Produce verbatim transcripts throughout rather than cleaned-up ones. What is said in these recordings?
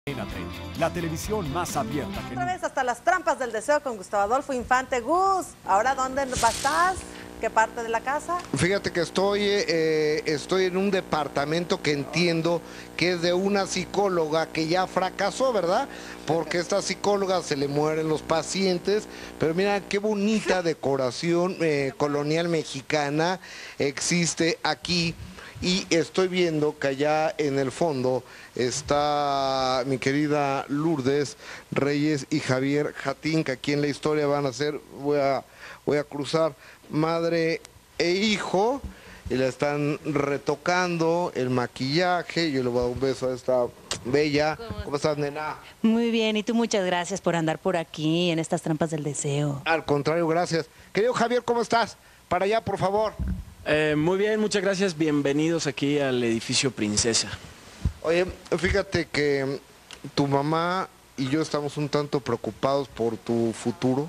La televisión más abierta que Otra vez hasta las trampas del deseo con Gustavo Adolfo Infante. Gus, ¿ahora dónde estás? ¿Qué parte de la casa? Fíjate que estoy, eh, estoy en un departamento que entiendo que es de una psicóloga que ya fracasó, ¿verdad? Porque a esta psicóloga se le mueren los pacientes, pero mira qué bonita decoración eh, colonial mexicana existe aquí. Y estoy viendo que allá en el fondo está mi querida Lourdes Reyes y Javier Jatín, que aquí en la historia van a ser, voy a, voy a cruzar, madre e hijo, y la están retocando el maquillaje. Yo le voy a dar un beso a esta bella. ¿Cómo, ¿Cómo estás, nena? Muy bien, y tú muchas gracias por andar por aquí en estas trampas del deseo. Al contrario, gracias. Querido Javier, ¿cómo estás? Para allá, por favor. Eh, muy bien, muchas gracias. Bienvenidos aquí al edificio Princesa. Oye, fíjate que tu mamá y yo estamos un tanto preocupados por tu futuro,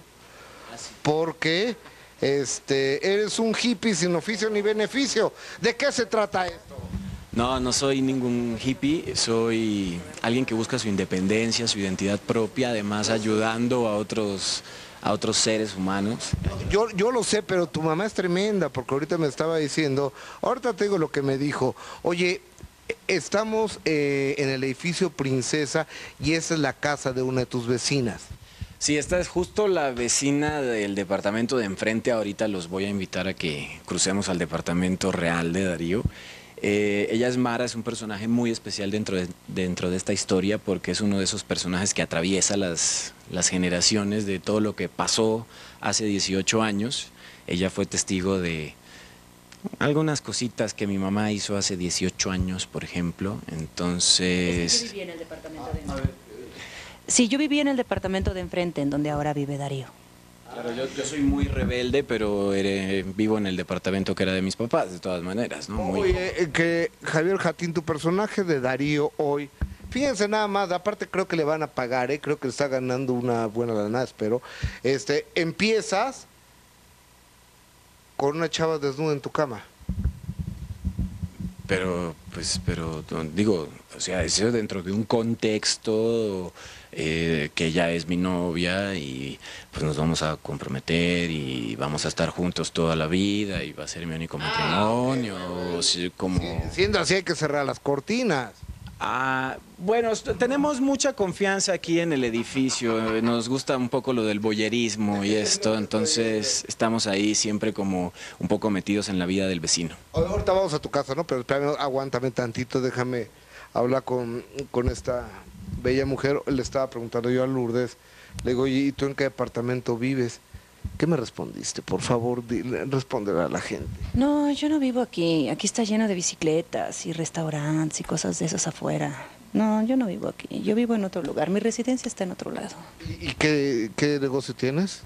porque este, eres un hippie sin oficio ni beneficio. ¿De qué se trata esto? No, no soy ningún hippie, soy alguien que busca su independencia, su identidad propia, además ayudando a otros... a otros seres humanos. Yo, yo lo sé, pero tu mamá es tremenda, porque ahorita me estaba diciendo, ahorita te digo lo que me dijo, oye, estamos eh, en el edificio Princesa y esa es la casa de una de tus vecinas. Sí, esta es justo la vecina del departamento de enfrente. Ahorita los voy a invitar a que crucemos al departamento real de Darío. Eh, ella es Mara, es un personaje muy especial dentro de, dentro de esta historia porque es uno de esos personajes que atraviesa las, las generaciones de todo lo que pasó hace dieciocho años. Ella fue testigo de algunas cositas que mi mamá hizo hace dieciocho años, por ejemplo. Entonces... Sí, yo vivía en el departamento de enfrente. Sí, yo vivía en el departamento de enfrente, en donde ahora vive Darío. Claro, yo, yo soy muy rebelde, pero eh, vivo en el departamento que era de mis papás, de todas maneras, ¿no? Muy... Oye, eh, que Javier Jatín, tu personaje de Darío hoy, fíjense nada más, aparte creo que le van a pagar, ¿eh? Creo que le está ganando una buena lana, espero. Este, empiezas con una chava desnuda en tu cama. Pero, pues, pero, digo, o sea, eso dentro de un contexto eh, que ella es mi novia y pues nos vamos a comprometer y vamos a estar juntos toda la vida y va a ser mi único matrimonio, o sea, como... Sí, siendo así hay que cerrar las cortinas. Ah, bueno, tenemos mucha confianza aquí en el edificio, nos gusta un poco lo del boyerismo y esto, entonces estamos ahí siempre como un poco metidos en la vida del vecino. Ahorita vamos a tu casa, ¿no? Pero espérame, aguántame tantito, déjame hablar con, con esta bella mujer. Le estaba preguntando yo a Lourdes, le digo, ¿y tú en qué departamento vives? ¿Qué me respondiste? Por favor, dile, respóndele a la gente. No, yo no vivo aquí. Aquí está lleno de bicicletas y restaurantes y cosas de esas afuera. No, yo no vivo aquí. Yo vivo en otro lugar. Mi residencia está en otro lado. ¿Y, y qué, qué negocio tienes?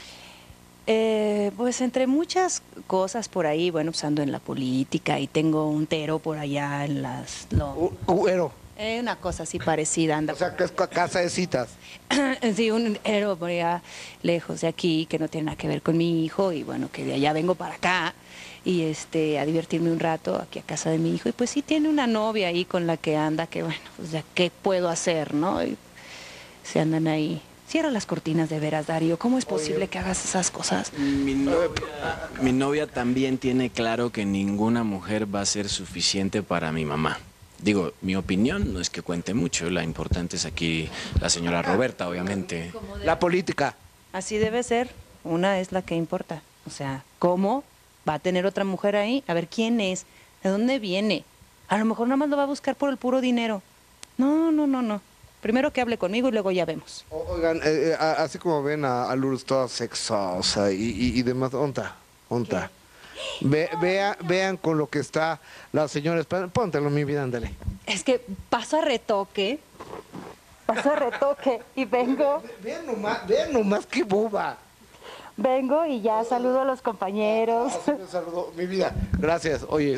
Eh, pues entre muchas cosas por ahí, bueno, pues ando en la política y tengo un tero por allá en las... Lo... Uero. Eh, una cosa así parecida, anda. O sea, que es casa de citas. Sí, un héroe por allá lejos de aquí, que no tiene nada que ver con mi hijo, y bueno, que de allá vengo para acá, y este, a divertirme un rato aquí a casa de mi hijo, y pues sí tiene una novia ahí con la que anda, que bueno, pues ya, ¿qué puedo hacer, no? Y se andan ahí. Cierra las cortinas de veras, Darío, ¿cómo es posible Oye. que hagas esas cosas? Mi novia, mi novia también tiene claro que ninguna mujer va a ser suficiente para mi mamá. Digo, mi opinión no es que cuente mucho, la importante es aquí la señora Roberta, obviamente. La política. Así debe ser, una es la que importa. O sea, ¿cómo va a tener otra mujer ahí? A ver, ¿quién es? ¿De dónde viene? A lo mejor nada más lo va a buscar por el puro dinero. No, no, no, no. Primero que hable conmigo y luego ya vemos. Oigan, eh, eh, así como ven a, a Lourdes toda sexosa y, y, y demás, ¿onta? ¿Onta? Ve, vea, vean con lo que está la señora. Póntelo, mi vida, ándale. Es que paso a retoque, paso a retoque y vengo. Vean nomás, vean nomás qué boba. Vengo y ya saludo a los compañeros. Ah, sí me saludó, mi vida. Gracias. Oye,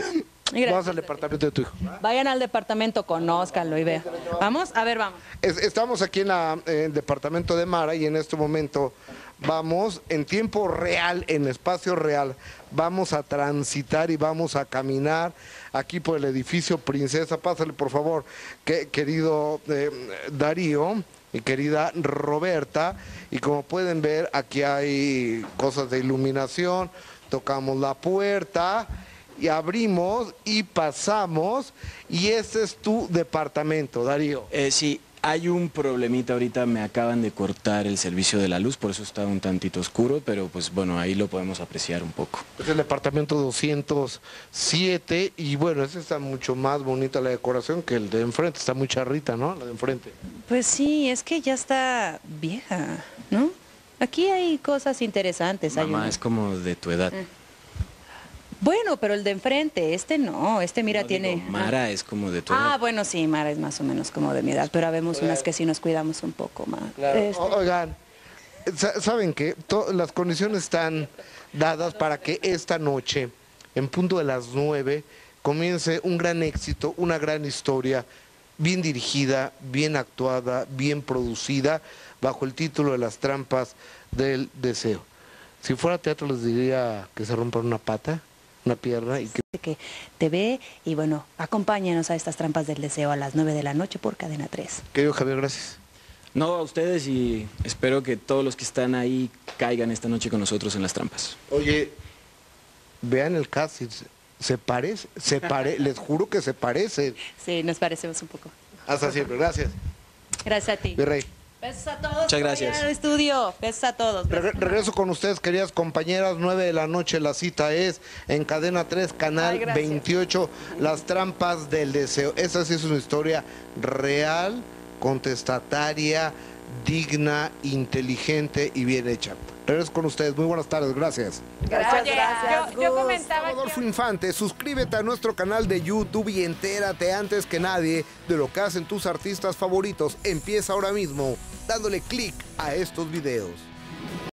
Gracias. Vamos al departamento de tu hijo. Vayan al departamento, conózcanlo y vean. ¿Vamos? A ver, vamos. Es- estamos aquí en, la- en el departamento de Mara y en este momento vamos en tiempo real, en espacio real, vamos a transitar y vamos a caminar aquí por el edificio Princesa. Pásale, por favor, que, querido eh, Darío y querida Roberta. Y como pueden ver, aquí hay cosas de iluminación. Tocamos la puerta y abrimos y pasamos. Y este es tu departamento, Darío. Eh, sí, hay un problemita ahorita, me acaban de cortar el servicio de la luz, por eso está un tantito oscuro, pero pues bueno, ahí lo podemos apreciar un poco. Es el departamento doscientos siete y bueno, ese está mucho más bonita la decoración que el de enfrente, está muy charrita, ¿no? La de enfrente. Pues sí, es que ya está vieja, ¿no? Aquí hay cosas interesantes. hay Mamá, una- es como de tu edad. Bueno, pero el de enfrente, este no, este mira No, tiene... digo, Mara es como de tu Ah, edad. bueno, sí, Mara es más o menos como de mi edad, pero habemos unas que sí nos cuidamos un poco más. Este, O- Oigan, sa- ¿saben qué? To- las condiciones están dadas para que esta noche, en punto de las nueve, comience un gran éxito, una gran historia, bien dirigida, bien actuada, bien producida, bajo el título de Las trampas del deseo. Si fuera teatro les diría que se rompan una pata, una pierna y que... que te ve y bueno, acompáñanos a estas trampas del deseo a las nueve de la noche por Cadena tres. Querido Javier, gracias. No, a ustedes y espero que todos los que están ahí caigan esta noche con nosotros en las trampas. Oye, vean el casting, se parece, se pare, les juro que se parece. Sí, nos parecemos un poco. Hasta siempre, gracias. Gracias a ti. Virrey. Besos a todos. Muchas gracias. Vayan al estudio. Besos a todos. Regre- regreso con ustedes, queridas compañeras, nueve de la noche, la cita es en Cadena tres, Canal Ay, gracias. veintiocho, Las trampas del deseo. Esa sí es una historia real, contestataria, digna, inteligente y bien hecha. Regreso con ustedes, muy buenas tardes, gracias. Gracias, Oye, gracias, yo, yo Gus. comentaba que... Adolfo Infante, suscríbete a nuestro canal de YouTube y entérate antes que nadie de lo que hacen tus artistas favoritos. Empieza ahora mismo dándole clic a estos videos.